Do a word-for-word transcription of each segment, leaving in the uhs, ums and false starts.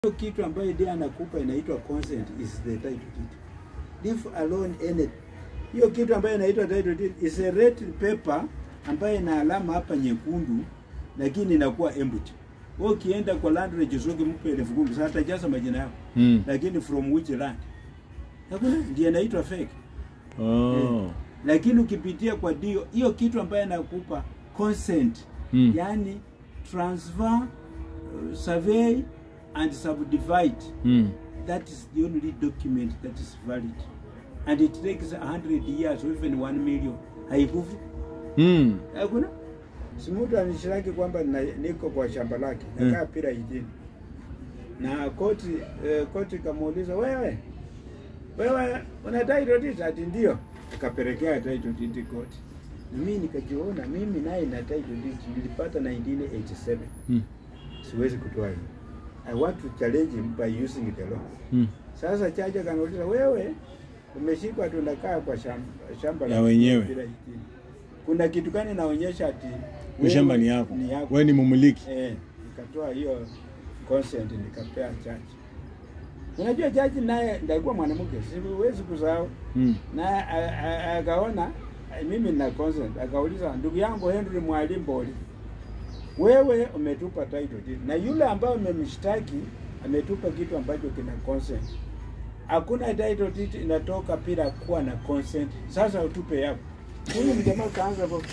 Hiyo kitu ambayo dia anakupa inaitwa consent is the title deed. Leave alone any. Hiyo kitu ambayo inaitwa title deed is a red paper ambayo ina alama hapa nyekundu lakini inakuwa empty. Wewe ukienda kwa land register mpe elfu kumi sasa atajaza majina yako. Hmm. Lakini from which land? Hakuna, ndio inaitwa fake. Oh. Eh, lakini ukipitia kwa dio hiyo kitu ambayo inakupa consent, Hmm. yani transfer, uh, survey and subdivide. Hmm. That is the only document that is valid, and it takes a hundred years or even one million. Haikufi. Hmm. Hakuna. Simutu anishiraki kwamba niko kwa shamba lake nakaa hmm. pira hijini na koti eh, koti kamuuliza wewe wewe una title deed? Ati ndio. Akapelekea title deed koti. Na mimi nikajiona mimi naye na title deed nilipata nineteen eighty-seven. Hmm. Siwezi kutoa hiyo. I want to challenge him by using the law. Hmm. Sasa chaja kanauliza wewe umeshikwa tunakaa kwa shamba shamba la wenyewe. Kuna kitu gani naonyesha ati shamba ni yako. Wewe ni mmiliki. Eh, nikatoa hiyo consent nikapea chaji. Unajua chaji naye ndalikuwa mwanamke, siwezi kusahau. Hmm. Na akaona mimi nina consent, akauliza ndugu yangu Henry Mwalimu Boli, wewe umetupa title deed na yule ambaye umemshtaki ametupa kitu ambacho kina consent. Hakuna title deed inatoka bila kuwa na consent. Sasa utupe yako. Huyu mjamaa kaanza hapo.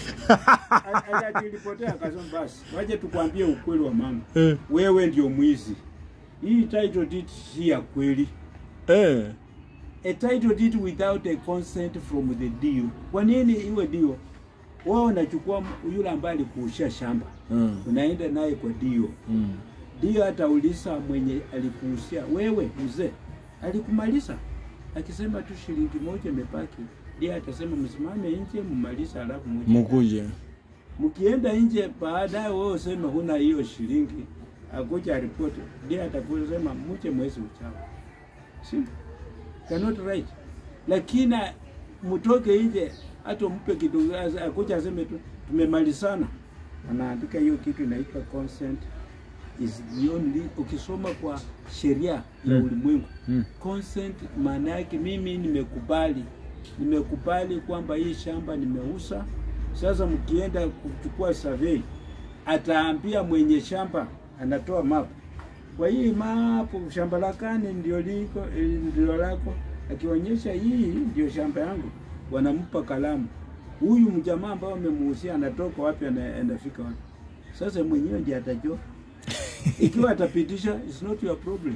Ajilipotea akasema basi, waje tukwambie ukweli wa mama. Wewe ndio mwizi. Hii title deed si ya kweli. Eh. A title deed without a consent from the deal. Kwa nini iwe deal? Wao unachukua yule ambaye alikuushia shamba. Mm. Unaenda naye kwa dio. Mm. Dio atauliza mwenye alikuushia, wewe mzee, alikumaliza? Akisema tu shilingi moja imebaki, dio atasema msimame nje mmaliza alafu muje. Mkuje. Mkienda nje baadaye wewe useme huna hiyo shilingi, akuja report, dio atakusema muje mwezi ujao. Simple. Cannot right. Lakini mtoke nje hata mpe kitu akuja aseme tu tumemalizana. Anaandika hiyo kitu inaitwa consent is the only. Ukisoma kwa sheria ya mm. ulimwengu mm. consent maana yake mimi nimekubali nimekubali kwamba hii shamba nimeuza. Sasa mkienda kuchukua survey ataambia mwenye shamba, anatoa map, kwa hii map shamba lakani ndio liko ndio lako, akionyesha hii ndio shamba yangu, wanampa kalamu. Huyu mjamaa ambao amemuhusia anatoka wapi anafika wapi? Sasa mwenyewe ndiye atajua. Ikiwa atapitisha it's not your problem.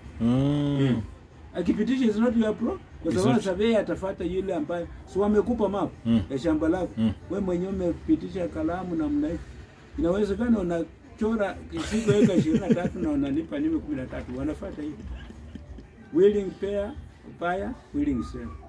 Mm. Yeah. Akipitisha it's not your problem. Kwa sababu survey atafuata yule ambaye si wamekupa map mm. ya shamba lako. Mm. Wewe mwenyewe umepitisha kalamu na mna inawezekana unachora siku eka ishirini na tatu na unanipa nime kumi na tatu. Wanafuata hivi. Willing pair, buyer, willing seller.